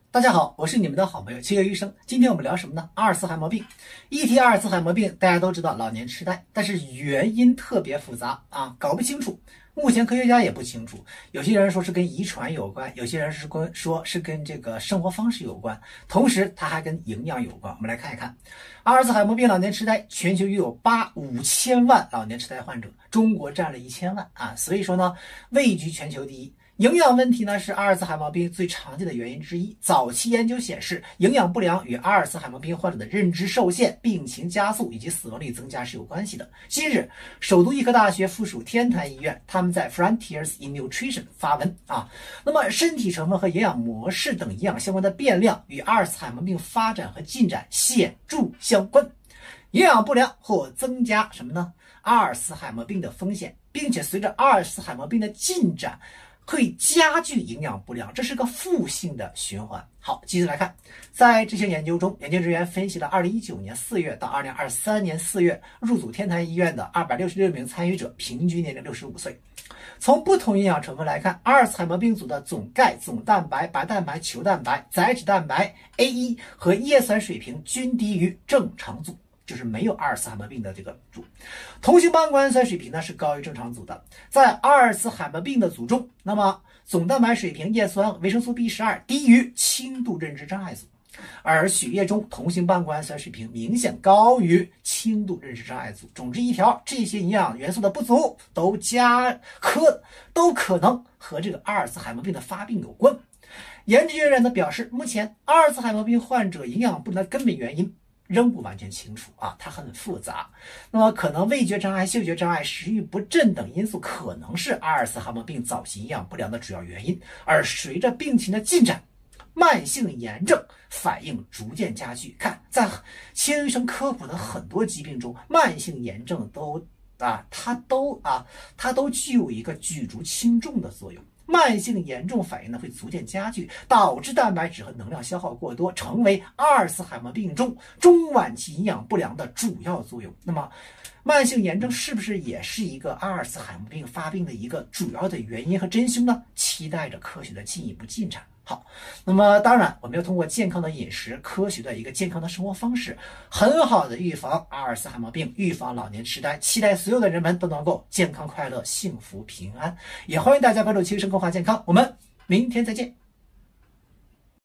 大家好，我是你们的好朋友七月医生。今天我们聊什么呢？阿尔茨海默病。一提阿尔茨海默病，大家都知道老年痴呆，但是原因特别复杂啊，搞不清楚。目前科学家也不清楚，有些人说是跟遗传有关，有些人说是跟这个生活方式有关，同时它还跟营养有关。我们来看一看，阿尔茨海默病老年痴呆，全球约有5000万老年痴呆患者，中国占了1000万啊，所以说呢，位居全球第一。营养问题呢是阿尔茨海默病最常见的原因之一。早期研究显示，营养不良与阿尔茨海默病患者的认知受限、病情加速以及死亡率增加是有关系的。近日，首都医科大学附属天坛医院他们在 Frontiers in Nutrition 发文那么身体成分和营养模式等营养相关的变量与阿尔茨海默病发展和进展显著相关。营养不良或增加什么呢？阿尔茨海默病的风险，并且随着阿尔茨海默病的进展，会加剧营养不良，这是个负性的循环。好，继续来看，在这些研究中，研究人员分析了2019年4月到2023年4月入组天坛医院的266名参与者，平均年龄65岁。从不同营养成分来看，阿尔茨海默病组的总钙、总蛋白、白蛋白、球蛋白、载脂蛋白、A1 和叶酸水平均低于正常组。就是没有阿尔茨海默病的这个组，同型半胱氨酸水平呢是高于正常组的。在阿尔茨海默病的组中，那么总蛋白水平、叶酸、维生素 B12 低于轻度认知障碍组，而血液中同型半胱氨酸水平明显高于轻度认知障碍组。总之一条，这些营养元素的不足都可能和这个阿尔茨海默病的发病有关。研究人员呢表示，目前阿尔茨海默病患者营养不良的根本原因仍不完全清楚它很复杂。那么可能味觉障碍、嗅觉障碍、食欲不振等因素可能是阿尔茨海默病早期营养不良的主要原因，而随着病情的进展，慢性炎症反应逐渐加剧。看，在七月医生科普的很多疾病中，慢性炎症它都具有一个举足轻重的作用。慢性严重反应呢会逐渐加剧，导致蛋白质和能量消耗过多，成为阿尔茨海默病中中晚期营养不良的主要作用。那么慢性炎症是不是也是一个阿尔茨海默病发病的一个主要的原因和真凶呢？期待着科学的进一步进展。好，那么当然我们要通过健康的饮食、科学的一个健康的生活方式，很好的预防阿尔茨海默病，预防老年痴呆。期待所有的人们都能够健康快乐、幸福平安。也欢迎大家关注七医生规划健康，我们明天再见。